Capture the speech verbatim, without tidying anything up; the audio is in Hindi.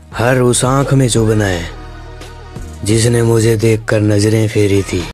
हर उस आंख में चुभना है जिसने मुझे देखकर नजरें फेरी थी।